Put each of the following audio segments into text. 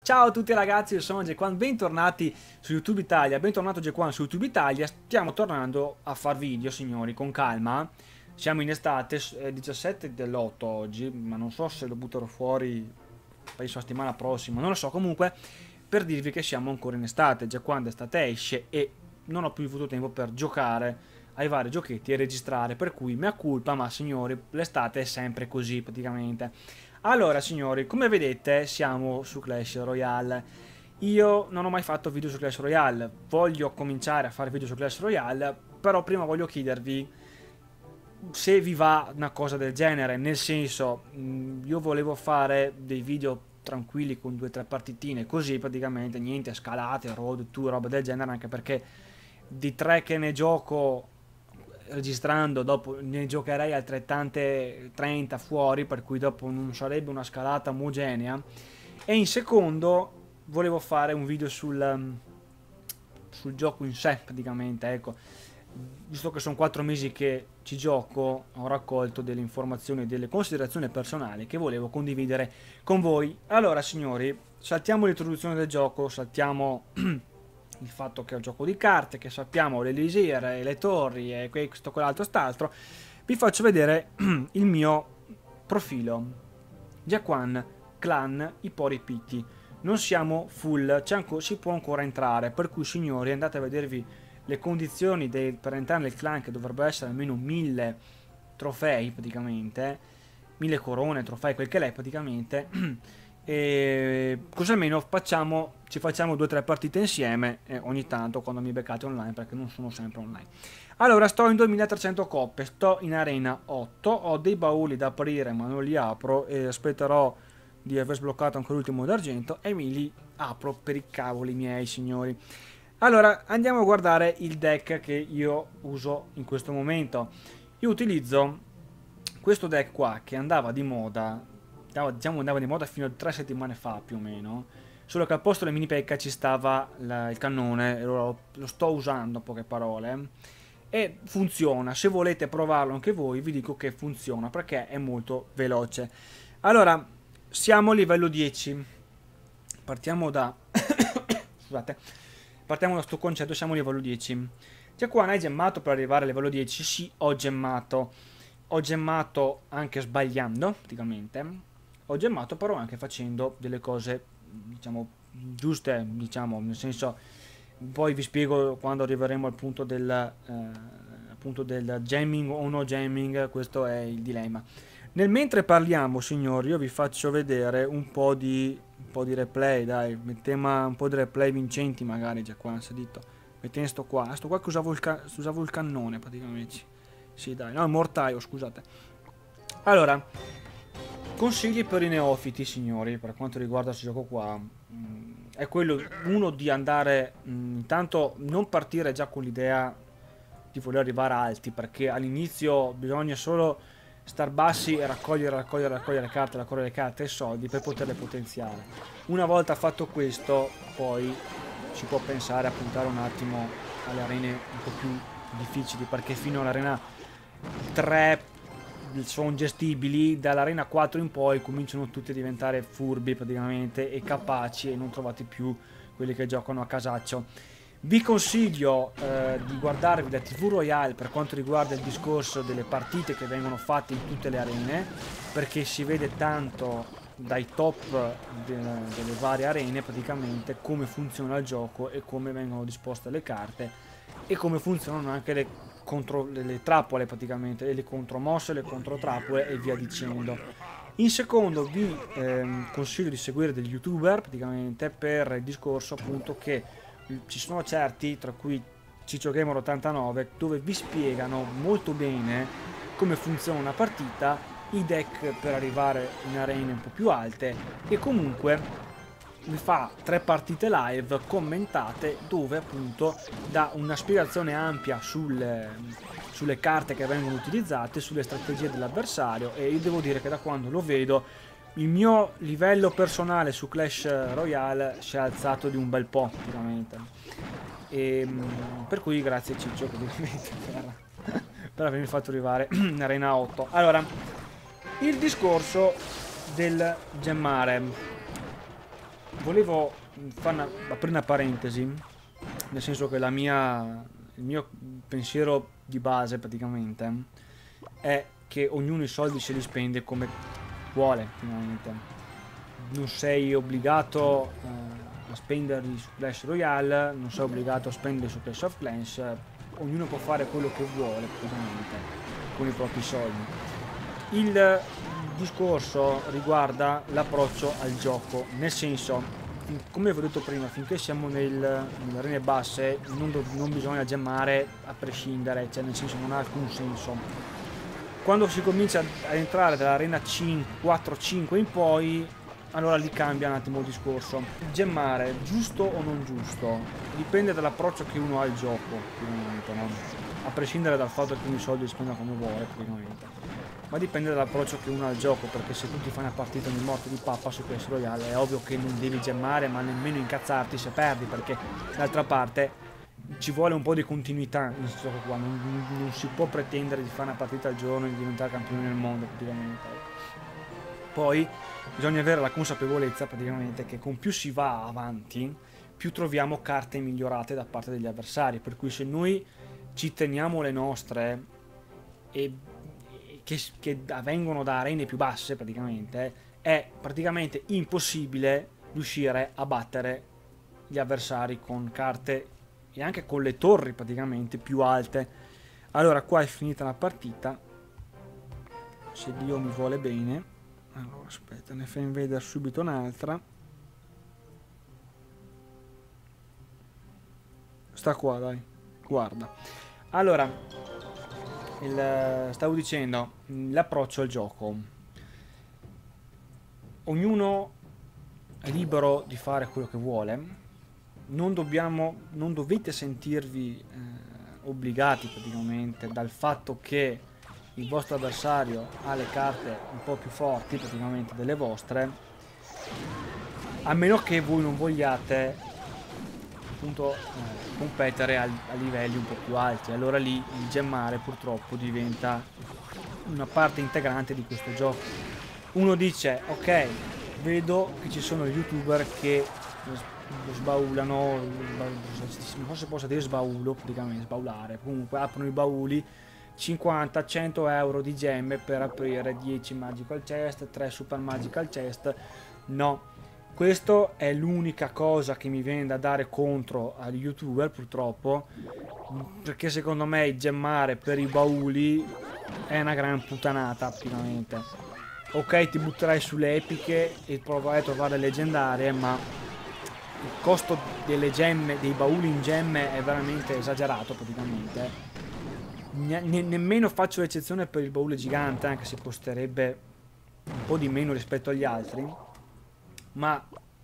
Ciao a tutti ragazzi, io sono Gequan, bentornati su YouTube Italia, bentornato Gequan su YouTube Italia. Stiamo tornando a far video, signori, con calma. Siamo in estate, è 17 dell'8 oggi, ma non so se lo butterò fuori, penso la settimana prossima, non lo so. Comunque, per dirvi che siamo ancora in estate, già quando estate esce e non ho più avuto tempo per giocare ai vari giochetti e registrare, per cui mea culpa, ma signori, l'estate è sempre così praticamente. Allora signori, come vedete siamo su Clash Royale. Io non ho mai fatto video su Clash Royale, voglio cominciare a fare video su Clash Royale, però prima voglio chiedervi se vi va una cosa del genere, nel senso, io volevo fare dei video tranquilli con 2 o 3 partitine, così praticamente niente scalate, road to, roba del genere, anche perché di 3 che ne gioco registrando, dopo ne giocherei altrettante 30 fuori, per cui dopo non sarebbe una scalata omogenea. E in secondo volevo fare un video sul gioco in sé praticamente, ecco, visto che sono 4 mesi che ci gioco, ho raccolto delle informazioni e delle considerazioni personali che volevo condividere con voi. Allora signori, saltiamo l'introduzione del gioco, saltiamo il fatto che è un gioco di carte, che sappiamo l'elisir e le torri e questo, quell'altro, st'altro. Vi faccio vedere il mio profilo. Jaquan, clan, Ipori Pitti. Non siamo full, si può ancora entrare, per cui signori andate a vedervi le condizioni per entrare nel clan, che dovrebbero essere almeno 1000 trofei praticamente, 1000 corone, trofei, quel che è praticamente. E così almeno ci facciamo 2 o 3 partite insieme ogni tanto quando mi beccate online, perché non sono sempre online. Allora, sto in 2300 coppe, sto in arena 8, ho dei bauli da aprire ma non li apro e aspetterò di aver sbloccato anche l'ultimo d'argento e mi li apro per i cavoli miei, signori. Allora, andiamo a guardare il deck che io uso in questo momento. Io utilizzo questo deck qua che andava di moda, diciamo andava di moda fino a 3 settimane fa più o meno, solo che al posto del mini pecca ci stava il cannone e lo sto usando, in poche parole, e funziona. Se volete provarlo anche voi vi dico che funziona perché è molto veloce. Allora, siamo a livello 10, partiamo da scusate, partiamo da sto concetto, siamo a livello 10. Già qua hai gemmato per arrivare a livello 10? Sì, ho gemmato anche sbagliando praticamente. Ho gemmato però anche facendo delle cose, diciamo, giuste, diciamo, nel senso, poi vi spiego quando arriveremo al punto appunto del jamming o no jamming, questo è il dilemma. Nel mentre parliamo, signori, io vi faccio vedere un po' di replay, dai, mettiamo un po' di replay vincenti magari, già qua, sedito. Mettiamo sto qua che usavo il cannone praticamente. Sì, dai, no, il mortaio, scusate. Allora, consigli per i neofiti, signori, per quanto riguarda questo gioco qua, è quello, uno, di andare, intanto non partire già con l'idea di voler arrivare alti, perché all'inizio bisogna solo star bassi e raccogliere le carte e soldi per poterle potenziare. Una volta fatto questo, poi si può pensare a puntare un attimo alle arene un po' più difficili, perché fino all'arena 3 sono gestibili, dall'arena 4 in poi cominciano tutti a diventare furbi praticamente e capaci, e non trovate più quelli che giocano a casaccio. Vi consiglio di guardarvi la TV Royale per quanto riguarda il discorso delle partite che vengono fatte in tutte le arene, perché si vede tanto dai top delle varie arene praticamente come funziona il gioco e come vengono disposte le carte e come funzionano anche le trappole praticamente, le contromosse, le controtrappole e via dicendo. In secondo vi consiglio di seguire degli youtuber praticamente, per il discorso appunto che ci sono certi, tra cui Ciccio Gamer 89, dove vi spiegano molto bene come funziona una partita, i deck per arrivare in arene un po' più alte, e comunque vi fa 3 partite live commentate dove appunto dà una spiegazione ampia sulle carte che vengono utilizzate, sulle strategie dell'avversario, e io devo dire che da quando lo vedo il mio livello personale su Clash Royale si è alzato di un bel po' praticamente, e per cui grazie Ciccio praticamente per avermi fatto arrivare in arena 8. Allora, il discorso del gemmare, volevo aprire una parentesi, nel senso che il mio pensiero di base praticamente è che ognuno i soldi se li spende come vuole, finalmente. Non sei obbligato a spenderli su Clash Royale, non sei obbligato a spenderli su Clash of Clans, ognuno può fare quello che vuole praticamente con i propri soldi. Il discorso riguarda l'approccio al gioco, nel senso, come vi ho detto prima, finché siamo nelle arene basse non bisogna gemmare a prescindere, cioè nel senso non ha alcun senso. Quando si comincia a entrare dall'arena 4-5 in poi, allora lì cambia un attimo il discorso. Gemmare, giusto o non giusto, dipende dall'approccio che uno ha al gioco, praticamente, no? A prescindere dal fatto che uno i soldi li spenda come vuole, praticamente. Ma dipende dall'approccio che uno ha al gioco, perché se tu ti fai una partita di morte di pappa su Clash Royale è ovvio che non devi gemmare, ma nemmeno incazzarti se perdi, perché d'altra parte ci vuole un po' di continuità in questo gioco qua, non si può pretendere di fare una partita al giorno e di diventare campione del mondo praticamente. Poi bisogna avere la consapevolezza praticamente che con più si va avanti, più troviamo carte migliorate da parte degli avversari, per cui se noi ci teniamo le nostre e che vengono da arene più basse praticamente, è praticamente impossibile riuscire a battere gli avversari con carte e anche con le torri praticamente più alte. Allora qua è finita la partita, se Dio mi vuole bene. Allora aspetta, ne fai vedere subito un'altra. Sta qua, dai, guarda. Allora, stavo dicendo, l'approccio al gioco. Ognuno è libero di fare quello che vuole. Non dovete sentirvi obbligati praticamente dal fatto che il vostro avversario ha le carte un po' più forti praticamente delle vostre, a meno che voi non vogliate appunto competere a livelli un po' più alti. Allora lì il gemmare purtroppo diventa una parte integrante di questo gioco. Uno dice ok, vedo che ci sono youtuber che sbaulano, non so se posso dire sbaulo, praticamente sbaulare, comunque aprono i bauli 50-100 euro di gemme per aprire 10 magical chest, 3 super magical chest. No, questo è l'unica cosa che mi viene da dare contro agli youtuber purtroppo, perché secondo me il gemmare per i bauli è una gran puttanata praticamente. Ok, ti butterai sulle epiche e proverai a trovare le leggendarie, ma il costo delle gemme, dei bauli in gemme è veramente esagerato praticamente. Nemmeno faccio l'eccezione per il baule gigante, anche se costerebbe un po' di meno rispetto agli altri, ma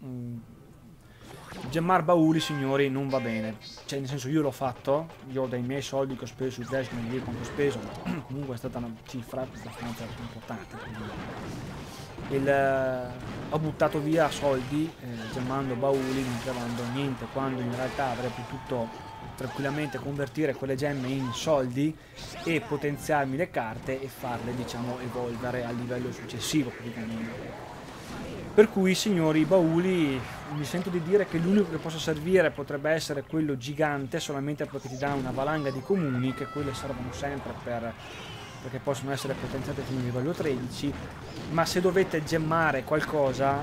gemmar bauli, signori, non va bene. Cioè, nel senso, io l'ho fatto, io ho dei miei soldi che ho speso sul Dash, non dico quanto ho speso, ma comunque è stata una cifra abbastanza importante. Ho buttato via soldi gemmando bauli, non trovando niente, quando in realtà avrei potuto tranquillamente convertire quelle gemme in soldi e potenziarmi le carte e farle, diciamo, evolvere al livello successivo praticamente. Per cui, signori, i bauli, mi sento di dire che l'unico che possa servire potrebbe essere quello gigante, solamente perché ti dà una valanga di comuni, che quelle servono sempre perché possono essere potenziate fino a livello 13, ma se dovete gemmare qualcosa,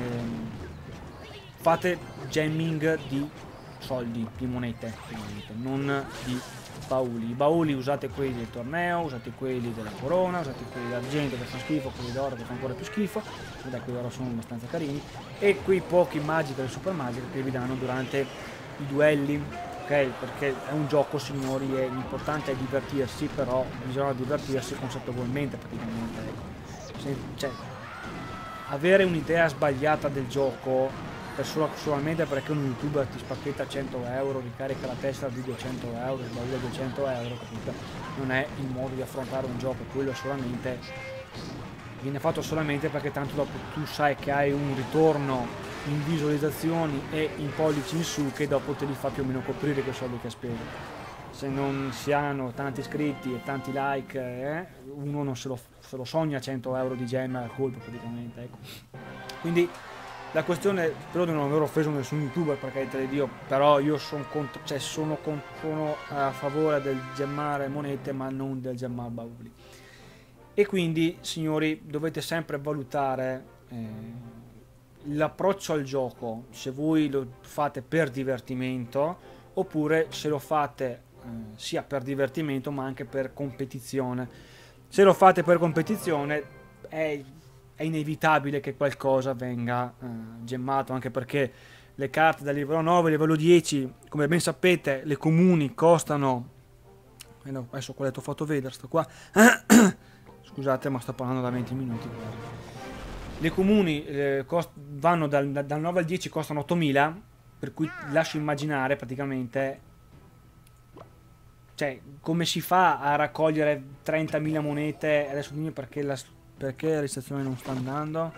fate gemming di soldi, di monete, non di bauli. I bauli usate quelli del torneo, usate quelli della corona, usate quelli d'argento che fanno schifo, quelli d'oro che fanno ancora più schifo, quelli d'oro sono abbastanza carini, e quei pochi magica e super magica che vi danno durante i duelli, ok? Perché è un gioco, signori, e l'importante è divertirsi, però bisogna divertirsi consapevolmente praticamente. Cioè, avere un'idea sbagliata del gioco solamente perché un youtuber ti spacchetta 100 euro, ricarica la testa di 200 euro, sbaglia 200 euro, capito? Non è il modo di affrontare un gioco, quello solamente viene fatto solamente perché tanto dopo tu sai che hai un ritorno in visualizzazioni e in pollici in su che dopo te li fa più o meno coprire quei soldi che hai speso. Se non si hanno tanti iscritti e tanti like, uno non se lo sogna 100 euro di gemme al colpo praticamente, ecco. Quindi La questione, spero di non aver offeso nessun youtuber, per carità di Dio, però io sono sono a favore del gemmare monete, ma non del gemmare bauli. E quindi, signori, dovete sempre valutare l'approccio al gioco, se voi lo fate per divertimento, oppure se lo fate sia per divertimento, ma anche per competizione. Se lo fate per competizione, è inevitabile che qualcosa venga gemmato, anche perché le carte da livello 9 a livello 10, come ben sapete, le comuni costano, adesso quale ti ho fatto vedere, sto qua, scusate ma sto parlando da 20 minuti, le comuni vanno dal 9 al 10, costano 8.000, per cui lascio immaginare praticamente, cioè, come si fa a raccogliere 30.000 monete. Adesso dimmi perché la registrazione non sta andando.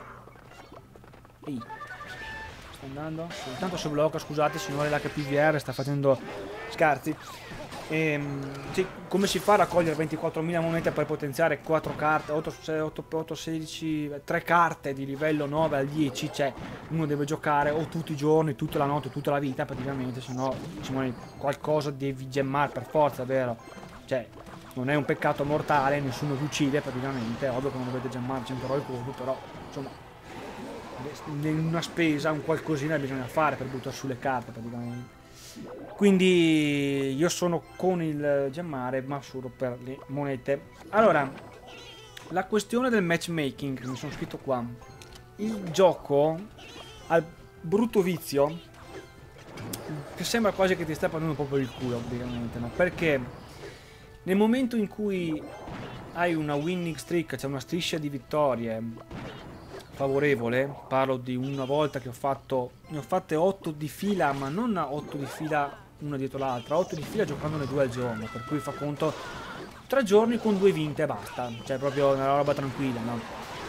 Ehi, sta andando? Intanto si blocca, scusate signore, l'HPVR sta facendo scherzi. Sì, come si fa a raccogliere 24.000 monete per potenziare 4 carte, 8, 16, 3 carte di livello 9 al 10? Cioè, uno deve giocare o tutti i giorni, tutta la notte, tutta la vita praticamente, se no qualcosa devi gemmare per forza, vero? Cioè, non è un peccato mortale, nessuno vi uccide praticamente, è ovvio che non dovete gemmare 100 euro al colpo, però insomma, una spesa, un qualcosina bisogna fare per buttare sulle carte praticamente. Quindi io sono con il gemmare, ma solo per le monete. Allora, la questione del matchmaking, mi sono scritto qua. Il gioco ha il brutto vizio che sembra quasi che ti stia prendendo un po' per il culo, ovviamente, no? Perché nel momento in cui hai una winning streak, cioè una striscia di vittorie favorevole, parlo di una volta che ne ho fatte 8 di fila, ma non 8 di fila una dietro l'altra, 8 di fila giocandone 2 al giorno, per cui fa conto 3 giorni con 2 vinte e basta, cioè proprio una roba tranquilla, no?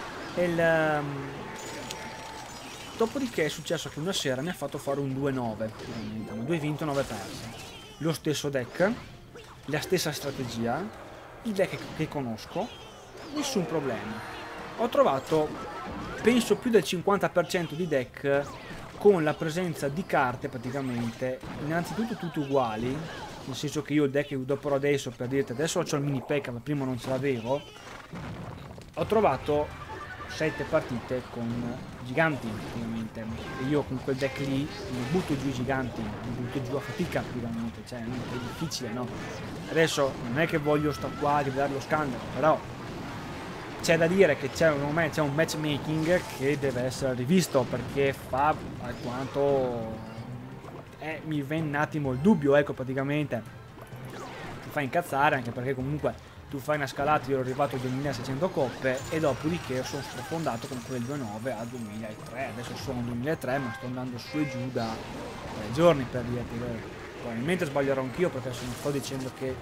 Dopodiché è successo che una sera mi ha fatto fare un 2-9, 2 vinte e 9 perse, lo stesso deck, la stessa strategia, il deck che conosco, nessun problema. Ho trovato, penso, più del 50% di deck con la presenza di carte praticamente, innanzitutto tutte uguali, nel senso che io il deck che dopo adesso, per dirti, adesso ho il mini P.E.K.K.A, ma prima non ce l'avevo, ho trovato 7 partite con giganti praticamente, e io con quel deck lì mi butto giù i giganti, mi butto giù a fatica praticamente, cioè è difficile, no? Adesso non è che voglio sta qua a dare lo scandalo, però c'è da dire che c'è un matchmaking che deve essere rivisto, perché fa alquanto mi viene un attimo il dubbio, ecco, praticamente ti fa incazzare, anche perché comunque tu fai una scalata, io ero arrivato a 2600 coppe e dopodiché sono sprofondato con quel 2.9 a 2003, adesso sono 2003 ma sto andando su e giù da 3 giorni, per dirti, probabilmente sbaglierò anch'io, perché se non sto dicendo che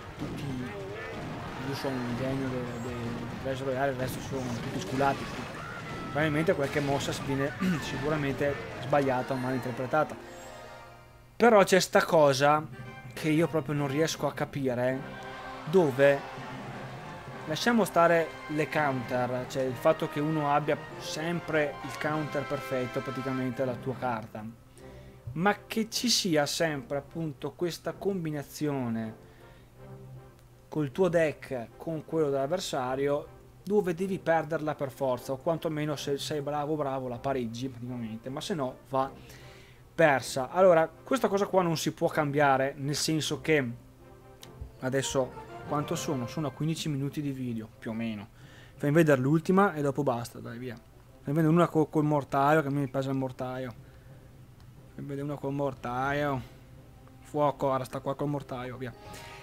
io sono un genio del Clash Royale, il resto sono tutti sculati, probabilmente qualche mossa viene sicuramente sbagliata o mal interpretata, però c'è sta cosa che io proprio non riesco a capire, dove lasciamo stare le counter, cioè il fatto che uno abbia sempre il counter perfetto praticamente alla tua carta, ma che ci sia sempre appunto questa combinazione col tuo deck con quello dell'avversario, dove devi perderla per forza, o quantomeno se sei bravo la pareggi praticamente, ma se no va persa. Allora, questa cosa qua non si può cambiare, nel senso che adesso quanto sono? Sono a 15 minuti di video, più o meno. Fai vedere l'ultima e dopo basta, dai, via. Fai vedere una col mortaio, che a me mi pesa il mortaio. Fai vedere una col mortaio. Fuoco, ora sta qua col mortaio, via.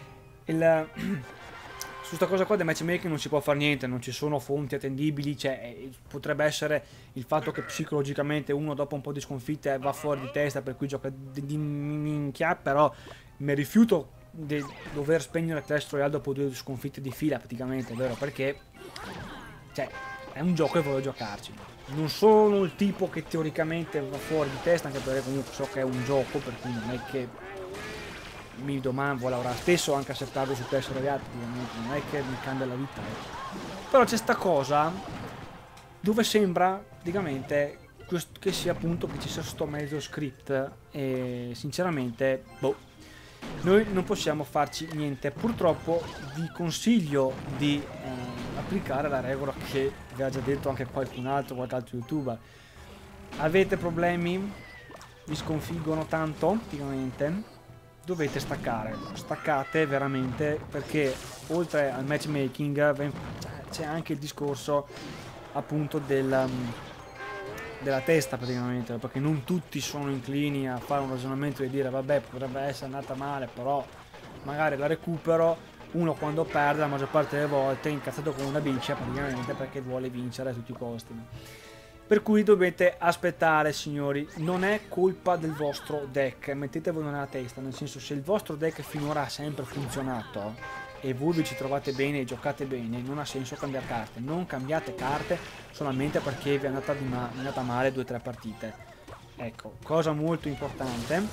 Su questa cosa qua del matchmaking non si può fare niente, non ci sono fonti attendibili, cioè potrebbe essere il fatto che psicologicamente uno dopo un po' di sconfitte va fuori di testa, per cui gioca di minchia, però mi rifiuto di dover spegnere Clash Royale dopo 2 sconfitte di fila praticamente, vero? Perché cioè è un gioco e voglio giocarci. Non sono il tipo che teoricamente va fuori di testa, anche perché comunque so che è un gioco, per cui non è che mi domando l'avrà stesso anche accettato su Clash Royale, non è che mi cambia la vita, però c'è sta cosa dove sembra praticamente che sia appunto che ci sia sto mezzo script, e sinceramente boh, noi non possiamo farci niente. Purtroppo vi consiglio di applicare la regola che vi ha già detto anche qualche altro youtuber. Avete problemi, vi sconfiggono tanto praticamente, dovete staccare, staccate veramente, perché oltre al matchmaking c'è anche il discorso appunto della testa praticamente, perché non tutti sono inclini a fare un ragionamento e dire vabbè, potrebbe essere andata male, però magari la recupero. Uno quando perde la maggior parte delle volte è incazzato come una bicia praticamente, perché vuole vincere a tutti i costi. Per cui dovete aspettare, signori, non è colpa del vostro deck, mettetevelo nella testa, nel senso, se il vostro deck finora ha sempre funzionato e voi vi ci trovate bene e giocate bene, non ha senso cambiare carte. Non cambiate carte solamente perché vi è andata male 2 o 3 partite. Ecco, cosa molto importante.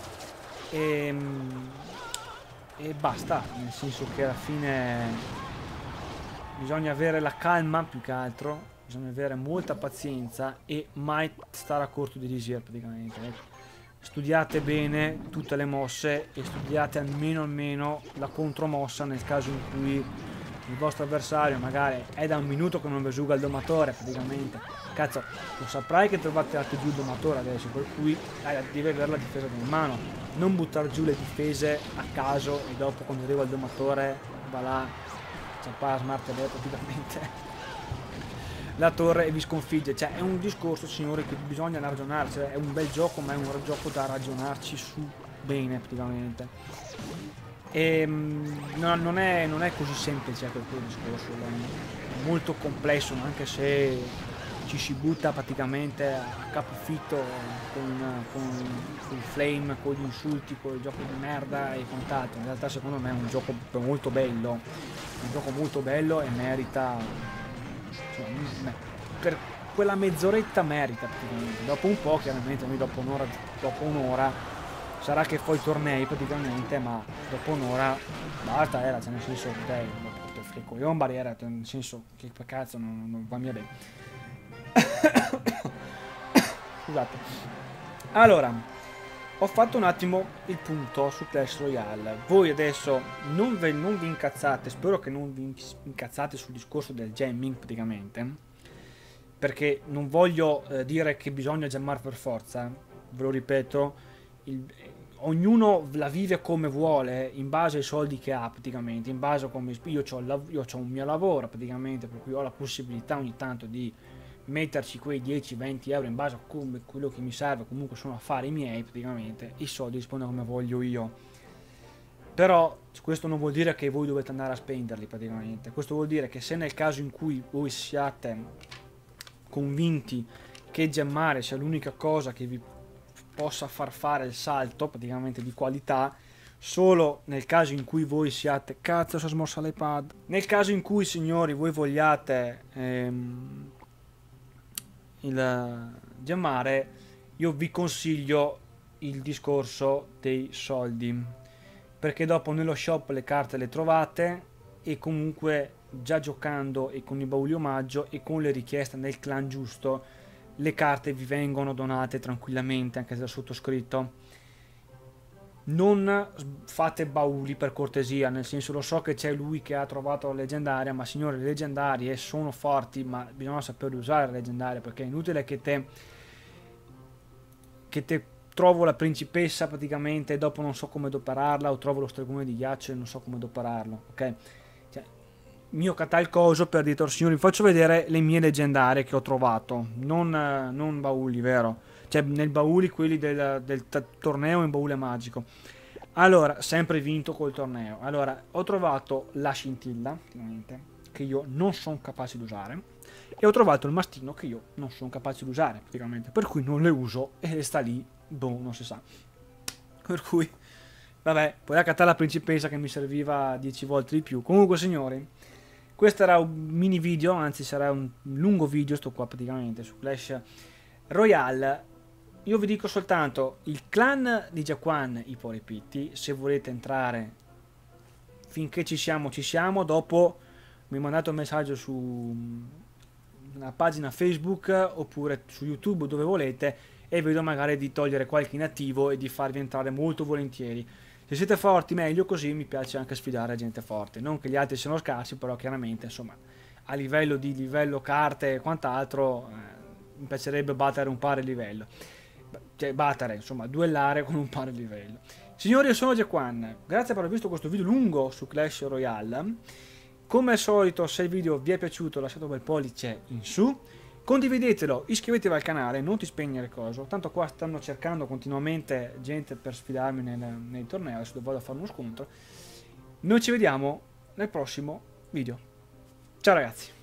E basta, nel senso che alla fine bisogna avere la calma, più che altro, bisogna avere molta pazienza e mai stare a corto di desiderio praticamente. Studiate bene tutte le mosse e studiate almeno la contromossa nel caso in cui il vostro avversario magari è da un minuto che non vi giuga il domatore praticamente. Cazzo, lo saprai che trovate anche giù il domatore adesso, per cui devi avere la difesa in mano, non buttare giù le difese a caso e dopo quando arriva il domatore va là, ciappare la smart praticamente la torre e vi sconfigge. Cioè è un discorso, signori, che bisogna ragionarci. È un bel gioco, ma è un gioco da ragionarci su bene praticamente. E non è così semplice quel discorso, è molto complesso, anche se ci si butta praticamente a capofitto con il flame, con gli insulti, con il gioco di merda e quant'altro. In realtà secondo me è un gioco molto bello, e merita, cioè, per quella mezz'oretta merita praticamente. Dopo un po', chiaramente, noi dopo un'ora sarà che poi tornei praticamente, ma dopo un'ora basta, era, cioè nel senso, dai, io un barriera, nel senso, che cazzo, non va mia bene. Scusate. Allora, ho fatto un attimo il punto su Clash Royale. Voi adesso non vi incazzate, spero che non vi incazzate sul discorso del jamming praticamente, perché non voglio dire che bisogna jammare per forza, ve lo ripeto, ognuno la vive come vuole, in base ai soldi che ha praticamente, in base a come io ho un mio lavoro praticamente, per cui ho la possibilità ogni tanto di metterci quei 10-20 euro in base a quello che mi serve, comunque sono affari miei praticamente, i soldi rispondono come voglio io. Però questo non vuol dire che voi dovete andare a spenderli praticamente, questo vuol dire che se nel caso in cui voi siate convinti che gemmare sia l'unica cosa che vi possa far fare il salto praticamente di qualità, solo nel caso in cui voi siate, cazzo, si è smossa l'iPad, nel caso in cui, signori, voi vogliate il gemmare, io vi consiglio il discorso dei soldi, perché dopo nello shop le carte le trovate e comunque già giocando e con i bauli omaggio e con le richieste nel clan giusto, le carte vi vengono donate tranquillamente anche dal sottoscritto. Non fate bauli, per cortesia, nel senso, lo so che c'è lui che ha trovato la leggendaria, ma signore, le leggendarie sono forti, ma bisogna saper usare la leggendaria, perché è inutile che te trovo la principessa praticamente e dopo non so come adoperarla, o trovo lo stregone di ghiaccio e non so come adoperarlo, ok? Cioè, mio catalcoso per dire, signori, vi faccio vedere le mie leggendarie che ho trovato, non bauli, vero? Cioè nel bauli quelli del torneo in baule magico. Allora, sempre vinto col torneo. Allora, ho trovato la scintilla che io non sono capace di usare, e ho trovato il mastino che io non sono capace di usare praticamente, per cui non le uso e sta lì, boh, non si sa. Per cui vabbè, poi accattare la principessa che mi serviva 10 volte di più. Comunque, signori, questo era un mini video, anzi sarà un lungo video sto qua praticamente su Clash Royale. Io vi dico soltanto, il clan di Jaquan, i Porepitti, se volete entrare, finché ci siamo, dopo mi mandate un messaggio una pagina Facebook oppure su YouTube, dove volete, e vedo magari di togliere qualche inattivo e di farvi entrare molto volentieri. Se siete forti meglio, così mi piace anche sfidare gente forte. Non che gli altri siano scarsi, però chiaramente insomma a livello carte e quant'altro mi piacerebbe battere un pari livello. Cioè battere, insomma, duellare con un pari livello. Signori, io sono Jack1, grazie per aver visto questo video lungo su Clash Royale. Come al solito, se il video vi è piaciuto lasciate un bel pollice in su, condividetelo, iscrivetevi al canale, non ti spegnere coso, tanto qua stanno cercando continuamente gente per sfidarmi nei tornei, adesso vado a fare uno scontro. Noi ci vediamo nel prossimo video. Ciao ragazzi!